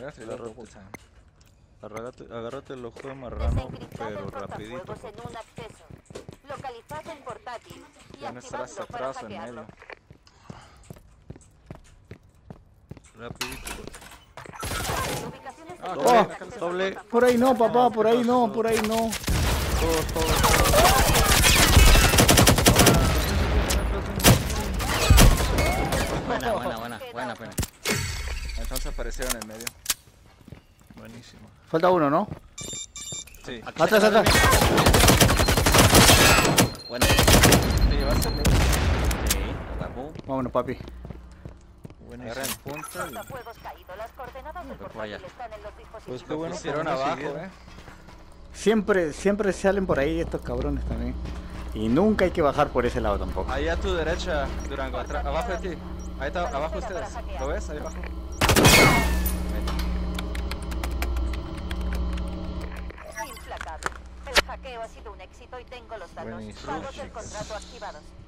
Agárrate el ojo de marrano, pero rapidito. En un acceso. Localizad el portátil y Van a estar hasta activadlo para atrás o en hackearlo. medio. Rapidito. Ubicaciones Ah, seguras. doble. Por ahí no, papá, por ahí no, por ahí no. Buena. Entonces aparecieron en medio. Buenísimo. Falta uno, ¿no? Sí. Atrás. Bueno. ¿Te llevaste el medio? Sí, guapo. Vámonos, papi. Buenísimo. Agarra en punta. Cortafuegos caído. Las coordenadas del Pues vaya. portátil están en los dispositivos. Pues qué bueno que Hicieron no me abajo, siguieron. Siempre salen por ahí estos cabrones también. Y nunca hay que bajar por ese lado tampoco. Ahí a tu derecha, Durango, abajo de ti. Ahí está, abajo ustedes. ¿Lo ves? Ahí abajo. Implacable. El hackeo ha sido un éxito y tengo los datos. Buenísimo. Pagos del contrato activados.